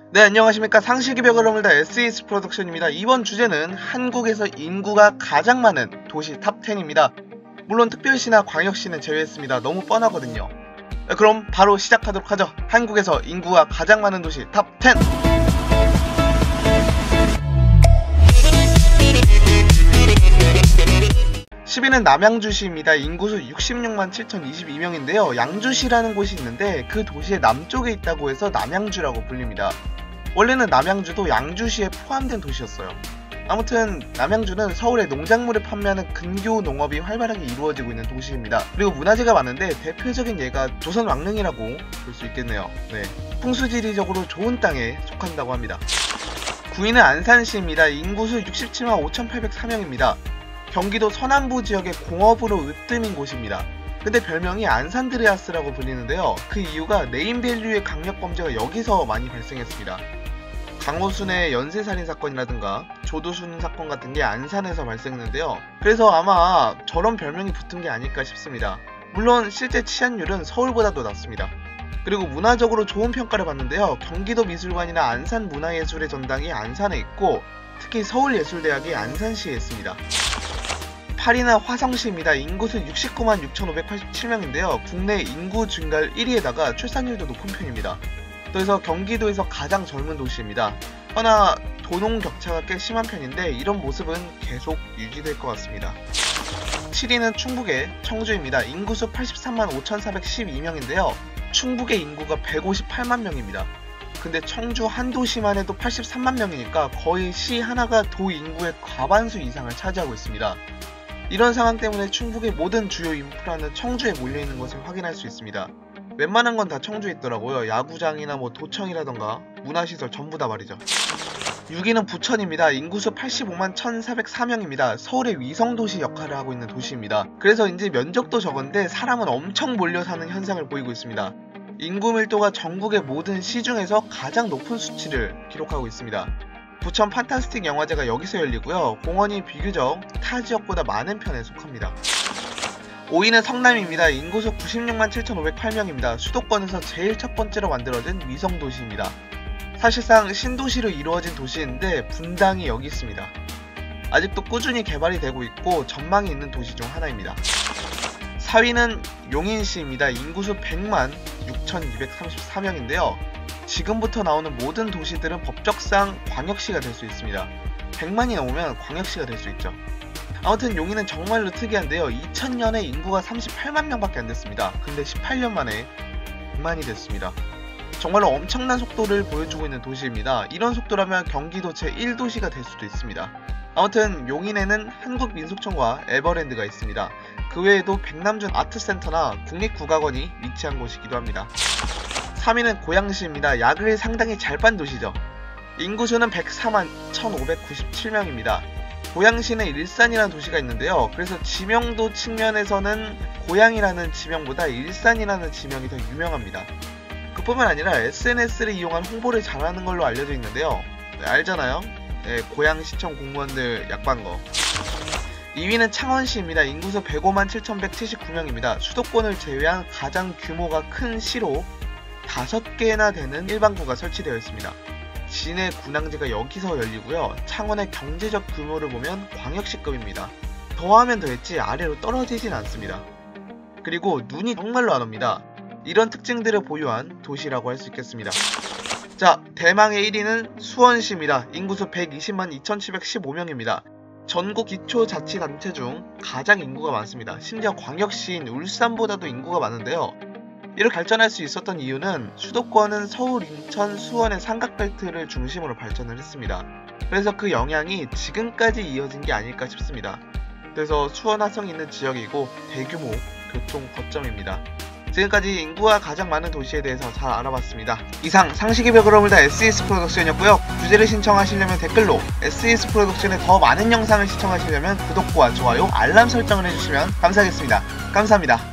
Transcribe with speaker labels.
Speaker 1: 네, 안녕하십니까. 상식의 벽을 허물다 SES 프로덕션입니다. 이번 주제는 한국에서 인구가 가장 많은 도시 탑10입니다. 물론 특별시나 광역시는 제외했습니다. 너무 뻔하거든요. 네, 그럼 바로 시작하도록 하죠. 한국에서 인구가 가장 많은 도시 탑10. 10위는 남양주시입니다. 인구수 66만 7,022명인데요. 양주시라는 곳이 있는데 그 도시의 남쪽에 있다고 해서 남양주라고 불립니다. 원래는 남양주도 양주시에 포함된 도시였어요. 아무튼 남양주는 서울의 농작물을 판매하는 근교 농업이 활발하게 이루어지고 있는 도시입니다. 그리고 문화재가 많은데 대표적인 예가 조선 왕릉이라고 볼 수 있겠네요. 네, 풍수지리적으로 좋은 땅에 속한다고 합니다. 9위는 안산시입니다. 인구수 67만 5,804명입니다. 경기도 서남부 지역의 공업으로 으뜸인 곳입니다. 근데 별명이 안산드레아스라고 불리는데요. 그 이유가 네임밸류의 강력범죄가 여기서 많이 발생했습니다. 강호순의 연쇄살인 사건이라든가 조두순 사건 같은 게 안산에서 발생했는데요. 그래서 아마 저런 별명이 붙은 게 아닐까 싶습니다. 물론 실제 치안율은 서울보다도 낮습니다. 그리고 문화적으로 좋은 평가를 받는데요. 경기도 미술관이나 안산문화예술의 전당이 안산에 있고 특히 서울예술대학이 안산시에 있습니다. 8위는 화성시입니다. 인구수 69만 6,587명인데요. 국내 인구 증가율 1위에다가 출산율도 높은 편입니다. 그래서 경기도에서 가장 젊은 도시입니다. 허나 도농 격차가 꽤 심한 편인데 이런 모습은 계속 유지될 것 같습니다. 7위는 충북의 청주입니다. 인구수 83만 5,412명인데요. 충북의 인구가 158만 명입니다. 근데 청주 한 도시만 해도 83만 명이니까 거의 시 하나가 도 인구의 과반수 이상을 차지하고 있습니다. 이런 상황 때문에 충북의 모든 주요 인프라는 청주에 몰려있는 것을 확인할 수 있습니다. 웬만한 건 다 청주에 있더라고요. 야구장이나 도청이라던가 문화시설 전부 다 말이죠. 6위는 부천입니다. 인구수 85만 1,404명입니다. 서울의 위성도시 역할을 하고 있는 도시입니다. 그래서 이제 면적도 적은데 사람은 엄청 몰려 사는 현상을 보이고 있습니다. 인구 밀도가 전국의 모든 시 중에서 가장 높은 수치를 기록하고 있습니다. 부천 판타스틱 영화제가 여기서 열리고요. 공원이 비교적 타 지역보다 많은 편에 속합니다. 5위는 성남입니다. 인구수 96만 7,508명입니다. 수도권에서 제일 첫 번째로 만들어진 위성도시입니다. 사실상 신도시로 이루어진 도시인데 분당이 여기 있습니다. 아직도 꾸준히 개발이 되고 있고 전망이 있는 도시 중 하나입니다. 4위는 용인시입니다. 인구수 100만 6,234명인데요. 지금부터 나오는 모든 도시들은 법적상 광역시가 될 수 있습니다. 100만이 넘으면 광역시가 될 수 있죠. 아무튼 용인은 정말로 특이한데요. 2000년에 인구가 38만 명밖에 안 됐습니다. 근데 18년 만에 100만이 됐습니다. 정말로 엄청난 속도를 보여주고 있는 도시입니다. 이런 속도라면 경기도 제1도시가 될 수도 있습니다. 아무튼 용인에는 한국민속촌과 에버랜드가 있습니다. 그 외에도 백남준 아트센터나 국립국악원이 위치한 곳이기도 합니다. 3위는 고양시입니다. 약을 상당히 잘 빤 도시죠. 인구수는 104만 1,597명입니다. 고양시는 일산이라는 도시가 있는데요. 그래서 지명도 측면에서는 고양이라는 지명보다 일산이라는 지명이 더 유명합니다. 그뿐만 아니라 SNS를 이용한 홍보를 잘하는 걸로 알려져 있는데요. 네, 알잖아요. 네, 고양시청 공무원들 약반 거. 2위는 창원시입니다. 인구수 105만 7,179명입니다. 수도권을 제외한 가장 규모가 큰 시로 5개나 되는 일반구가 설치되어 있습니다. 시내 군항제가 여기서 열리고요. 창원의 경제적 규모를 보면 광역시급입니다. 더하면 더했지 아래로 떨어지진 않습니다. 그리고 눈이 정말로 안 옵니다. 이런 특징들을 보유한 도시라고 할 수 있겠습니다. 자, 대망의 1위는 수원시입니다. 인구수 120만 2,715명입니다. 전국 기초자치단체 중 가장 인구가 많습니다. 심지어 광역시인 울산보다도 인구가 많은데요. 이렇게 발전할 수 있었던 이유는 수도권은 서울, 인천, 수원의 삼각벨트를 중심으로 발전을 했습니다. 그래서 그 영향이 지금까지 이어진 게 아닐까 싶습니다. 그래서 수원 화성이 있는 지역이고 대규모 교통 거점입니다. 지금까지 인구가 가장 많은 도시에 대해서 잘 알아봤습니다. 이상 상식의 벽을 허물다 SES 프로덕션이었고요. 주제를 신청하시려면 댓글로, SES 프로덕션의 더 많은 영상을 시청하시려면 구독과 좋아요, 알람 설정을 해주시면 감사하겠습니다. 감사합니다.